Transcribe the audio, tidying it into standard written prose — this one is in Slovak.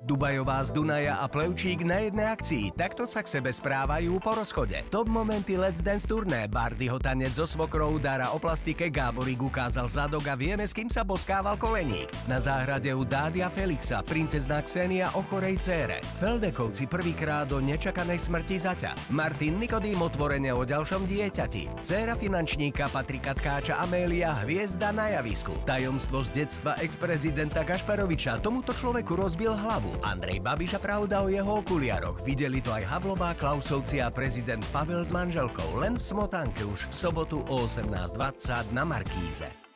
Dubajová z Dunaja a Plevčík na jednej akcii. Takto sa k sebe správajú po rozchode. Top momenty Let's Dance turné. Bardyho tanec so svokrou, Dara o plastike, Gáborík ukázal zadok a vieme, s kým sa boskával Koleník. Na záhrade u Dádia Felixa, princezná Ksenia o chorej dcére. Feldekovci prvýkrát do nečakanej smrti zaťa. Martin Nikodým otvorene o ďalšom dieťati. Dcéra finančníka Patrika Tkáča Amélia hviezda na javisku. Tajomstvo z detstva ex-prezidenta Gašparoviča tomuto človeku rozbil hlavu. Andrej Babiš a pravda o jeho okuliaroch. Videli to aj Havlová, Klausovci a prezident Pavel s manželkou len v smotánke už v sobotu o 18:20 na Markíze.